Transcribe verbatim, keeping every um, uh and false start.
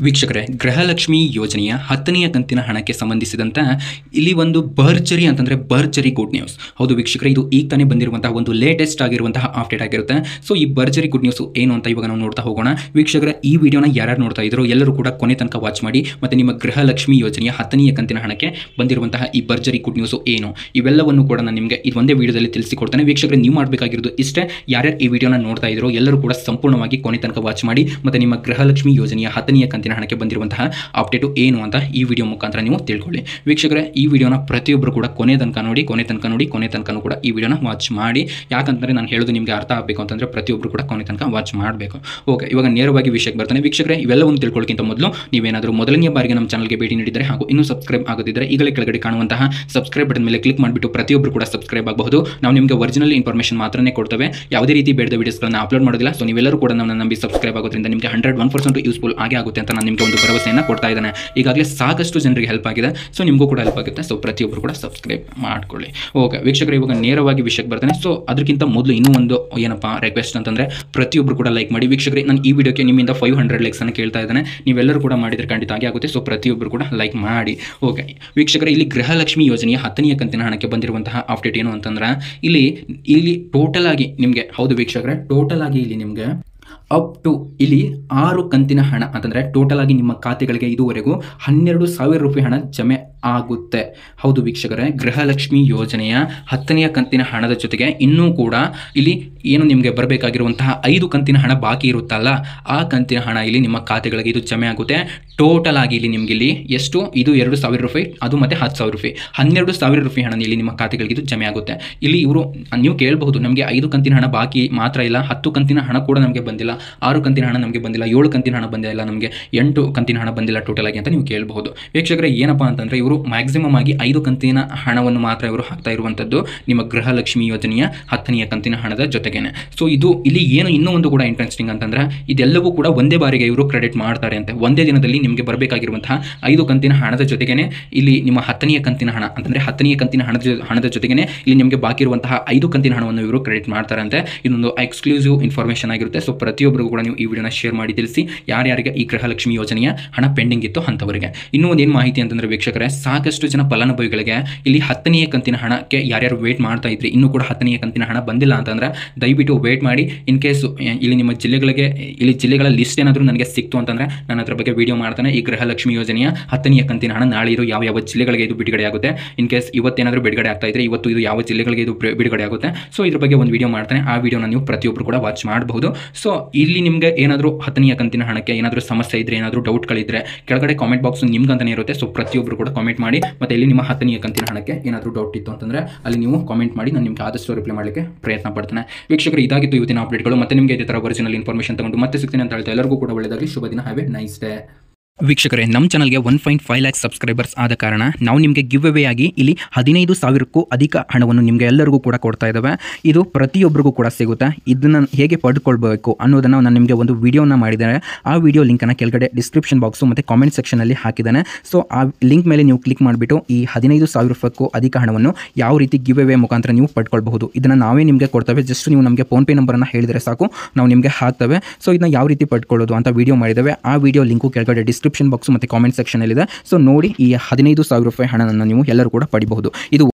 ವೀಕ್ಷಕರೇ, ಗೃಹಲಕ್ಷ್ಮಿ ಯೋಜನೆಯ ಹತ್ತನೆಯ ಕಂತಿನ ಹಣಕ್ಕೆ ಸಂಬಂಧಿಸಿದಂತೆ ಇಲ್ಲಿ ಒಂದು ಭರ್ಜರಿ ಅಂತಂದರೆ ಭರ್ಜರಿ ಗುಡ್ ನ್ಯೂಸ್. ಹೌದು ವೀಕ್ಷಕರೇ, ಇದು ಈಗ ತಾನೇ ಬಂದಿರುವಂತಹ ಒಂದು ಲೇಟೆಸ್ಟ್ ಆಗಿರುವಂತಹ ಅಪ್ಡೇಟ್ ಆಗಿರುತ್ತೆ. ಸೊ ಈ ಭರ್ಜರಿ ಗುಡ್ ನ್ಯೂಸ್ ಏನು ಅಂತ ಇವಾಗ ನಾವು ನೋಡ್ತಾ ಹೋಗೋಣ. ವೀಕ್ಷಕರೇ, ಈ ವಿಡಿಯೋನ ಯಾರ್ಯಾರು ನೋಡ್ತಾ ಇದ್ರು ಎಲ್ಲರೂ ಕೂಡ ಕೊನೆ ತನಕ ವಾಚ್ ಮಾಡಿ. ಮತ್ತು ನಿಮ್ಮ ಗೃಹಲಕ್ಷ್ಮಿ ಯೋಜನೆಯ ಹತ್ತನೆಯ ಕಂತಿನ ಹಣಕ್ಕೆ ಬಂದಿರುವಂತಹ ಈ ಭರ್ಜರಿ ಗುಡ್ ನ್ಯೂಸ್ ಏನು, ಇವೆಲ್ಲವನ್ನು ಕೂಡ ನಾನು ನಿಮಗೆ ಇದು ಒಂದೇ ವಿಡಿಯೋದಲ್ಲಿ ತಿಳಿಸಿಕೊಡ್ತೇನೆ. ವೀಕ್ಷಕರೇ, ನೀವು ಮಾಡಬೇಕಾಗಿರೋದು ಇಷ್ಟೇ. ಯಾರ್ಯಾರು ಈ ವಿಡಿಯೋನ ನೋಡ್ತಾ ಇದ್ರು ಎಲ್ಲರೂ ಕೂಡ ಸಂಪೂರ್ಣವಾಗಿ ಕೊನೆ ತನಕ ವಾಚ್ ಮಾಡಿ. ಮತ್ತು ನಿಮ್ಮ ಗೃಹಲಕ್ಷ್ಮಿ ಯೋಜನೆಯ ಹತ್ತನೆಯ ಕಂತಿನ ಹಣಕ್ಕೆ ಬಂದಿರುವಂತಹ ಅಪ್ಡೇಟು ಏನು ಅಂತ ಈ ವಿಡಿಯೋ ಮುಖಾಂತರ ನೀವು ತಿಳ್ಕೊಳ್ಳಿ. ವೀಕ್ಷಕರೇ, ಈ ವಿಡಿಯೋನ ಪ್ರತಿಯೊಬ್ಬರು ಕೂಡ ಕೊನೆ ತನಕ ನೋಡಿ ಕೊನೆ ತನಕ ನೋಡಿ ಕೊನೆ ತನಕ ಕೂಡ ಈ ವಿಡಿಯೋನ ವಾಚ್ ಮಾಡಿ. ಯಾಕಂತಂದರೆ ನಾನು ಹೇಳೋದು ನಿಮಗೆ ಅರ್ಥ ಆಗಬೇಕು ಅಂತಂದರೆ ಪ್ರತಿಯೊಬ್ಬರು ಕೂಡ ಕೊನೆ ತನಕ ವಾಚ್ ಮಾಡಬೇಕು. ಓಕೆ, ಇವಾಗ ನೇರವಾಗಿ ವಿಷಯಕ್ಕೆ ಬರ್ತಾನೆ. ವೀಕ್ಷಕರೇ, ಇವೆಲ್ಲವನ್ನು ತಿಳ್ಕೊಳ್ಳೋಕ್ಕಿಂತ ಮೊದಲು ನೀವೇನಾದರೂ ಮೊದಲನೇ ಬಾರಿಗೆ ನಮ್ಮ ಚಾನಲ್ಗೆ ಭೇಟಿ ನೀಡಿದರೆ ಹಾಗೂ ಇನ್ನೂ ಸಬ್ಸ್ಕ್ರೈಬ್ ಆಗದಿದ್ದರೆ ಈಗಲೇ ಕೆಳಗಡೆ ಕಾಣುವಂತಹ ಸಬ್ಸ್ಕ್ರೈಬ್ ಬಟನ್ ಮೇಲೆ ಕ್ಲಿಕ್ ಮಾಡಿಬಿಟ್ಟು ಪ್ರತಿಯೊಬ್ಬರು ಕೂಡ ಸಬ್ಸ್ಕ್ರೈಬ್ ಆಗಬಹುದು. ನಾವು ನಿಮಗೆ ಒರಿಜಿನಲ್ ಇನ್ಫಾರ್ಮೇಷನ್ ಮಾತ್ರನೇ ಕೊಡ್ತೇವೆ, ಯಾವುದೇ ರೀತಿ ಬೇಡದ ವಿಡಿಯೋಸ್ಗಳನ್ನು ಅಪ್ಲೋಡ್ ಮಾಡೋದಿಲ್ಲ. ಸೊ ನೀವೆಲ್ಲರೂ ಕೂಡ ನಮ್ಮ ನಂಬಿ ಸಬ್ಸ್ಕ್ರೈಬ್ ಆಗೋದ್ರಿಂದ ನಿಮಗೆ ಹಂಡ್ರೆಡ್ ಒನ್ ಪರ್ಸೆಂಟ್ ಯೂಸ್ಫುಲ್ ಆಗೇ ಆಗುತ್ತೆ ಅಂತ ನಾನು ನಿಮಗೆ ಒಂದು ಭರವಸೆಯನ್ನು ಕೊಡ್ತಾ ಇದ್ದೇನೆ. ಈಗಾಗಲೇ ಸಾಕಷ್ಟು ಜನರಿಗೆ ಹೆಲ್ಪ್ ಆಗಿದೆ, ಸೊ ನಿಮಗೂ ಕೂಡ ಹೆಲ್ಪ್ ಆಗುತ್ತೆ. ಸೊ ಪ್ರತಿಯೊಬ್ಬರು ಕೂಡ ಸಬ್ಸ್ಕ್ರೈಬ್ ಮಾಡ್ಕೊಳ್ಳಿ. ಓಕೆ ವೀಕ್ಷಕರು, ಇವಾಗ ನೇರವಾಗಿ ವಿಷಯಕ್ಕೆ ಬರ್ತಾನೆ. ಸೊ ಅದಕ್ಕಿಂತ ಮೊದಲು ಇನ್ನೂ ಒಂದು ಏನಪ್ಪ ರಿಕ್ವೆಸ್ಟ್ ಅಂತಂದರೆ ಪ್ರತಿಯೊಬ್ಬರು ಕೂಡ ಲೈಕ್ ಮಾಡಿ. ವೀಕ್ಷಕರೇ, ನಾನು ಈ ವಿಡಿಯೋಕ್ಕೆ ನಿಮ್ಮಿಂದ ಫೈವ್ ಹಂಡ್ರೆಡ್ ಲೈಕ್ಸನ್ನು ಕೇಳ್ತಾ ಇದ್ದೇನೆ. ನೀವೆಲ್ಲರೂ ಕೂಡ ಮಾಡಿದರೆ ಖಂಡಿತ ಆಗಿ ಆಗುತ್ತೆ. ಸೊ ಪ್ರತಿಯೊಬ್ಬರು ಕೂಡ ಲೈಕ್ ಮಾಡಿ. ಓಕೆ ವೀಕ್ಷಕರೇ, ಇಲ್ಲಿ ಗೃಹಲಕ್ಷ್ಮಿ ಯೋಜನೆಯ ಹತ್ತನೆಯ ಕಂತಿನ ಹಣಕ್ಕೆ ಬಂದಿರುವಂತಹ ಅಪ್ಡೇಟ್ ಏನು ಅಂತಂದ್ರೆ ಇಲ್ಲಿ ಇಲ್ಲಿ ಟೋಟಲ್ ಆಗಿ ನಿಮಗೆ, ಹೌದು ವೀಕ್ಷಕರೇ, ಟೋಟಲ್ ಆಗಿ ಇಲ್ಲಿ ನಿಮಗೆ ಅಪ್ ಟು ಇಲ್ಲಿ ಆರು ಕಂತಿನ ಹಣ ಅಂತಂದರೆ ಟೋಟಲ್ ಆಗಿ ನಿಮ್ಮ ಖಾತೆಗಳಿಗೆ ಇದುವರೆಗೂ ಹನ್ನೆರಡು ಸಾವಿರ ರೂಪಾಯಿ ಹಣ ಜಮೆ ಆಗುತ್ತೆ. ಹೌದು ವೀಕ್ಷಕರೇ, ಗೃಹಲಕ್ಷ್ಮಿ ಯೋಜನೆಯ ಹತ್ತನೆಯ ಕಂತಿನ ಹಣದ ಜೊತೆಗೆ ಇನ್ನೂ ಕೂಡ ಇಲ್ಲಿ ಏನು ನಿಮಗೆ ಬರಬೇಕಾಗಿರುವಂತಹ ಐದು ಕಂತಿನ ಹಣ ಬಾಕಿ ಇರುತ್ತಲ್ಲ, ಆ ಕಂತಿನ ಹಣ ಇಲ್ಲಿ ನಿಮ್ಮ ಖಾತೆಗಳಿಗೆ ಇದು ಜಮೆ ಆಗುತ್ತೆ. ಟೋಟಲ್ ಆಗಿ ಇಲ್ಲಿ ನಿಮಗೆ ಇಲ್ಲಿ ಎಷ್ಟು, ಇದು ಎರಡು ಸಾವಿರ ರೂಪಾಯಿ, ಅದು ಮತ್ತೆ ಹತ್ತು ಸಾವಿರ ರೂಪಾಯಿ, ಹನ್ನೆರಡು ಸಾವಿರ ರೂಪಾಯಿ ಹಣ ಇಲ್ಲಿ ನಿಮ್ಮ ಖಾತೆಗಳಿಗೆ ಇದು ಜಮೆ ಆಗುತ್ತೆ. ಇಲ್ಲಿ ಇವರು ನೀವು ಕೇಳಬಹುದು, ನಮಗೆ ಐದು ಕಂತಿನ ಹಣ ಬಾಕಿ ಮಾತ್ರ ಇಲ್ಲ, ಹತ್ತು ಕಂತಿನ ಹಣ ಕೂಡ ನಮಗೆ ಬಂದಿಲ್ಲ, ಆರು ಕಂತಿನ ಹಣ ನಮಗೆ ಬಂದಿಲ್ಲ, ಏಳು ಕಂತಿನ ಹಣ ಬಂದಿಲ್ಲ, ನಮಗೆ ಎಂಟು ಕಂತಿನ ಹಣ ಬಂದಿಲ್ಲ ಟೋಟಲ್ ಆಗಿ ಅಂತ ನೀವು ಕೇಳಬಹುದು. ವೀಕ್ಷಕರೇ, ಏನಪ್ಪಾ ಅಂತಂದರೆ ಇವರು ಮ್ಯಾಕ್ಸಿಮಮ್ ಆಗಿ ಐದು ಕಂತಿನ ಹಣವನ್ನು ಮಾತ್ರ ಇವರು ಹಾಕ್ತಾ ಇರುವಂಥದ್ದು ನಿಮ್ಮ ಗೃಹಲಕ್ಷ್ಮಿ ಯೋಜನೆಯ ಹತ್ತನೆಯ ಕಂತಿನ ಹಣದ ಜೊತೆಗೇನೆ. ಸೊ ಇದು ಇಲ್ಲಿ ಏನು ಇನ್ನೂ ಒಂದು ಕೂಡ ಇಂಟ್ರೆಸ್ಟಿಂಗ್ ಅಂತಂದ್ರೆ ಇದೆಲ್ಲವೂ ಕೂಡ ಒಂದೇ ಬಾರಿಗೆ ಇವರು ಕ್ರೆಡಿಟ್ ಮಾಡ್ತಾರೆ ಅಂತೆ. ಒಂದೇ ದಿನದಲ್ಲಿ ನಿಮಗೆ ಬರಬೇಕಾಗಿರುವಂತಹ ಐದು ಕಂತಿನ ಹಣದ ಜೊತೆಗೇನೆ ಇಲ್ಲಿ ನಿಮ್ಮ ಹತ್ತನೆಯ ಕಂತಿನ ಹಣ ಅಂತಂದರೆ ಹತ್ತನೆಯ ಕಂತಿನ ಹಣದ ಹಣದ ಜೊತೆಗೇನೆ ಇಲ್ಲಿ ನಿಮಗೆ ಬಾಕಿ ಇರುವಂತಹ ಐದು ಕಂತಿನ ಹಣವನ್ನು ಇವರು ಕ್ರೆಡಿಟ್ ಮಾಡ್ತಾರಂತೆ. ಇದೊಂದು ಎಕ್ಸ್ಕ್ಲೂಸಿವ್ ಇನ್ಫಾರ್ಮೇಷನ್ ಆಗಿರುತ್ತೆ. ಸೊ ಪ್ರತಿಯೊಬ್ಬರಿಗೂ ಕೂಡ ನೀವು ಈ ವಿಡಿಯೋನ ಶೇರ್ ಮಾಡಿ ತಿಳಿಸಿ, ಯಾರ್ಯಾರಿಗೆ ಈ ಗೃಹಲಕ್ಷ್ಮಿ ಯೋಜನೆಯ ಹಣ ಪೆಂಡಿಂಗ್ ಇತ್ತು ಅಂಥವರಿಗೆ. ಇನ್ನೂ ಒಂದೇನು ಮಾಹಿತಿ ಅಂತಂದರೆ ವೀಕ್ಷಕರೇ, ಸಾಕಷ್ಟು ಜನ ಫಲಾನುಭವಿಗಳಿಗೆ ಇಲ್ಲಿ ಹತ್ತನೆಯ ಕಂತಿನ ಹಣಕ್ಕೆ ಯಾರ್ಯಾರು ವೇಟ್ ಮಾಡ್ತಾ ಇದ್ರಿ, ಇನ್ನೂ ಕೂಡ ಹತ್ತನೆಯ ಕಂತಿನ ಹಣ ಬಂದಿಲ್ಲ ಅಂತಂದ್ರೆ ದಯವಿಟ್ಟು ವೇಟ್ ಮಾಡಿ. ಇನ್ ಕೇಸ್ ಇಲ್ಲಿ ನಿಮ್ಮ ಜಿಲ್ಲೆಗಳಿಗೆ ಇಲ್ಲಿ ಜಿಲ್ಲೆಗಳ ಲಿಸ್ಟ್ ಏನಾದರೂ ನನಗೆ ಸಿಕ್ತು ಅಂತಂದರೆ ನಾನು ಅದರ ಬಗ್ಗೆ ವಿಡಿಯೋ ಮಾಡ್ತಾನೆ. ಈ ಗೃಹಲಕ್ಷ್ಮಿ ಯೋಜನೆಯ ಹತ್ತನೆಯ ಕಂತಿನ ಹಣ ನಾಳೆ ಇರೋ ಯಾವ ಯಾವ ಜಿಲ್ಲೆಗಳಿಗೆ ಇದು ಬಿಡುಗಡೆ ಆಗುತ್ತೆ. ಇನ್ ಕೇಸ್ ಇವತ್ತೇನಾದರೂ ಬಿಡುಗಡೆ ಆಗ್ತಾ ಇದ್ರೆ ಇವತ್ತು ಇದು ಯಾವ ಜಿಲ್ಲೆಗಳಿಗೆ ಇದು ಬಿಡುಗಡೆ ಆಗುತ್ತೆ, ಸೊ ಇದ್ರ ಬಗ್ಗೆ ಒಂದು ವಿಡಿಯೋ ಮಾಡ್ತಾನೆ. ಆ ವಿಡಿಯೋನ ನೀವು ಪ್ರತಿಯೊಬ್ಬರು ಕೂಡ ವಾಚ್ ಮಾಡಬಹುದು. ಸೊ ಇಲ್ಲಿ ನಿಮಗೆ ಏನಾದರೂ ಹತ್ತನೆಯ ಕಂತಿನ ಹಣಕ್ಕೆ ಏನಾದರೂ ಸಮಸ್ಯೆ ಇದ್ದರೆ, ಏನಾದರೂ ಡೌಟ್ಗಳಿದ್ರೆ ಕೆಳಗಡೆ ಕಾಮೆಂಟ್ ಬಾಕ್ಸ್ ನಿಮ್ಗಂತಾನೆ ಇರುತ್ತೆ. ಸೊ ಪ್ರತಿಯೊಬ್ಬರು ಕೂಡ ಕಾಮೆಂಟ್ ಮಾಡಿ. ಮತ್ತೆ ಇಲ್ಲಿ ನಿಮ್ಮ ಹತ್ತನೆಯ ಕಂತಿನ ಹಣಕ್ಕೆ ಏನಾದರೂ ಡೌಟ್ ಇತ್ತು ಅಂತಂದರೆ ಅಲ್ಲಿ ನೀವು ಕಾಮೆಂಟ್ ಮಾಡಿ, ನಾನು ನಿಮಗೆ ಆದಷ್ಟು ರಿಪ್ಲೈ ಮಾಡಲಿಕ್ಕೆ ಪ್ರಯತ್ನ ಪಡ್ತೇನೆ. ವೀಕ್ಷಕರು, ಇದಾಗಿತ್ತು ಇವತ್ತಿನ ಅಪ್ಡೇಟ್ಗಳು. ಮತ್ತೆ ನಿಮಗೆ ಇದೇ ಥರ ಒರಿಜಿನಲ್ ಇನ್ಫಾರ್ಮೇಷನ್ ತಗೊಂಡು ಮತ್ತೆ ಸಿಗ್ತೀನಿ ಅಂತ ಹೇಳ್ತಾ ಎಲ್ಲರಿಗೂ ಕೂಡ ಒಳ್ಳೆಯದಾಗಲಿ. ಶುಭ ದಿನ. Have a nice day. ವೀಕ್ಷಕರೇ, ನಮ್ಮ ಚಾನಲ್ಗೆ one point five lakhs subscribers ಆದ ಕಾರಣ ನಾವು ನಿಮಗೆ ಗಿವ್ ಅವೇ ಆಗಿ ಇಲ್ಲಿ ಹದಿನೈದು ಸಾವಿರಕ್ಕೂ ಅಧಿಕ ಹಣವನ್ನು ನಿಮಗೆ ಎಲ್ಲರಿಗೂ ಕೂಡ ಕೊಡ್ತಾ ಇದ್ದಾವೆ. ಇದು ಪ್ರತಿಯೊಬ್ಬರಿಗೂ ಕೂಡ ಸಿಗುತ್ತೆ. ಇದನ್ನು ಹೇಗೆ ಪಡ್ಕೊಳ್ಬೇಕು ಅನ್ನೋದನ್ನು ನಾನು ನಿಮಗೆ ಒಂದು ವಿಡಿಯೋನ ಮಾಡಿದ್ದೇನೆ. ಆ ವಿಡಿಯೋ ಲಿಂಕನ್ನು ಕೆಳಗಡೆ ಡಿಸ್ಕ್ರಿಪ್ಷನ್ ಬಾಕ್ಸು ಮತ್ತು ಕಾಮೆಂಟ್ ಸೆಕ್ಷನಲ್ಲಿ ಹಾಕಿದ್ದಾನೆ. ಸೊ ಆ ಲಿಂಕ್ ಮೇಲೆ ನೀವು ಕ್ಲಿಕ್ ಮಾಡಿಬಿಟ್ಟು ಈ ಹದಿನೈದು ಸಾವಿರ ರೂಪಾಯಿಗೂ ಅಧಿಕ ಹಣವನ್ನು ಯಾವ ರೀತಿ ಗಿವ್ ಅವೇ ಮುಖಾಂತರ ನೀವು ಪಡ್ಕೊಳ್ಬಹುದು. ಇದನ್ನು ನಾವೇ ನಿಮಗೆ ಕೊಡ್ತೇವೆ. ಜಸ್ಟ್ ನೀವು ನಮಗೆ ಫೋನ್ಪೇ ನಂಬರನ್ನು ಹೇಳಿದರೆ ಸಾಕು, ನಾವು ನಿಮಗೆ ಹಾಕ್ತೇವೆ. ಸೊ ಇದನ್ನ ಯಾವ ರೀತಿ ಪಡ್ಕೊಳ್ಳೋದು ಅಂತ ವಿಡಿಯೋ ಮಾಡಿದ್ದೇವೆ. ಆ ವಿಡಿಯೋ ಲಿಂಕು ಕೆಳಗಡೆ ಡಿಸ್ಕ್ರಿಪ್ಷನ್ ಬಾಕ್ಸ್ ಮತ್ತು ಕಾಮೆಂಟ್ ಸೆಕ್ಷನ್ ಇದೆ. ಸೊ ನೋಡಿ, ಈ ಹದಿನೈದು ಸಾವಿರ ರೂಪಾಯಿ ಹಣವನ್ನು ನೀವು ಎಲ್ಲರೂ ಕೂಡ ಪಡಿಬಹುದು. ಇದು